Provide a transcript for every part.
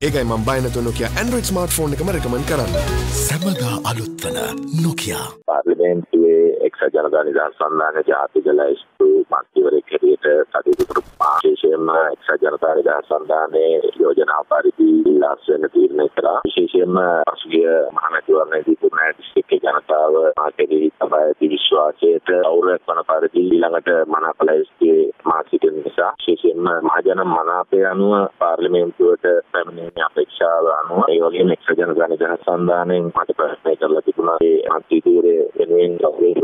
ඒකයි මම බය නැතුව Nokia Android smartphone එකම recommend කරන්නේ. සමගා අලුත්වන Nokia. පාර්ලිමේන්තුවේ එක්සත් ජනතා නිදහස් සන්ධානයේ ජාතික ලැයිස්තු මන්ත්‍රීවරයෙක් හැටියට කටයුතු කරපු විශේෂයෙන්ම එක්සත් ජනතා නිදහස් සන්ධානයේ යෝජනා පරිදි ඉලාස් වෙන තීරණය කළා. විශේෂයෙන්ම පසුගිය මහමැතිවරණයේදී කුරුණෑගල දිස්ත්‍රික්කයේ ජනතාව මාකේදී තබා ඇති විශ්වාසයට අවුරක් වන පරිදි ඊළඟට මනාප ලැයිස්තුවේ මා සිටින නිසා විශේෂයෙන්ම මහජන මනාපය අනුව පාර්ලිමේන්තුවට පැමිණීමේ අපේක්ෂාව අනුව ඒ වගේම එක්සත් ජනතා නිදහස් සන්ධානයෙන් මට ප්‍රශ්න කරලා තිබුණා ඒ මන්ත්‍රීවරය වෙනුවෙන්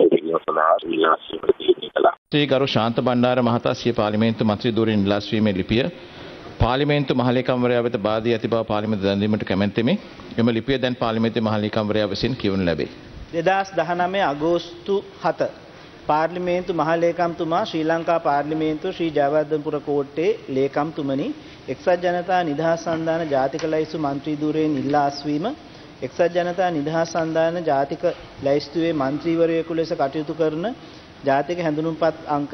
ශ්‍රී ගරු ශාන්ත බණ්ඩාර මහතා සිය පාර්ලිමේන්තු මන්ත්‍රී ධූරයෙන් ඉල්ලා සිටීමේ ලිපිය පාර්ලිමේන්තු මහලේකම්වරයා වෙත බාදී ඇති බව පාර්ලිමේන්තු දැන්වීමට කැමැත්තෙමි. එම ලිපිය දැන් පාර්ලිමේන්තු මහලේකම්වරයා විසින් කියවනු ලැබේ. 2019 අගෝස්තු 7 පාර්ලිමේන්තු මහලේකම්තුමා ශ්‍රී ලංකා පාර්ලිමේන්තුව ශ්‍රී ජයවර්ධනපුර කෝට්ටේ ලේකම්තුමනි එක්සත් ජනතා නිදහස් සන්ධාන ජාතික ලැයිස්තු මන්ත්‍රී ධූරයෙන් ඉල්ලා අස්වීම එක්සත් ජනතා නිදහස් සන්ධාන ජාතික ලැයිස්තුවේ මන්ත්‍රීවරයෙකු ලෙස කටයුතු කරන ජාතික හැඳුනුම්පත් අංක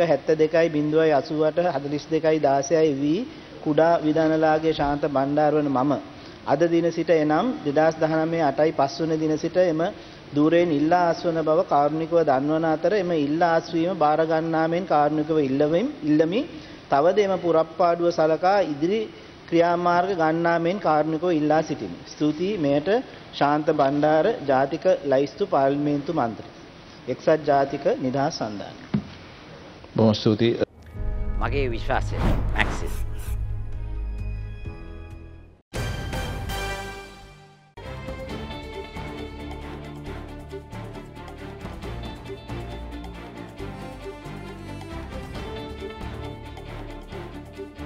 72.08.42.16 වී කුඩා විධානලාගේ ශාන්ත බණ්ඩාර වන මම අද දින සිට එනම් 2019 8යි 5 වෙනි දින සිට එම ධූරයෙන් ඉල්ලා අස්වන බව කාරුණිකව දන්වන අතර එම ඉල්ලා අස්වීම බාර ගන්නාමෙන් කාරුණිකව ඉල්ලමි. තවද එම පුරප්පාඩුව සලකා ඉදිරි ක්‍රියාමාර්ග ගන්නාමෙන් කාරුණිකව ඉල්ලා සිටිමි. ස්තුතියි. මෙයට ශාන්ත බණ්ඩාර ජාතික ලැයිස්තු පාර්ලිමේන්තු මන්ත්‍රී එක්සත් ජාතික නිදහස් සන්ධානය. බොහොම ස්තුතියි. මගේ විශ්වාසය මැක්සිස්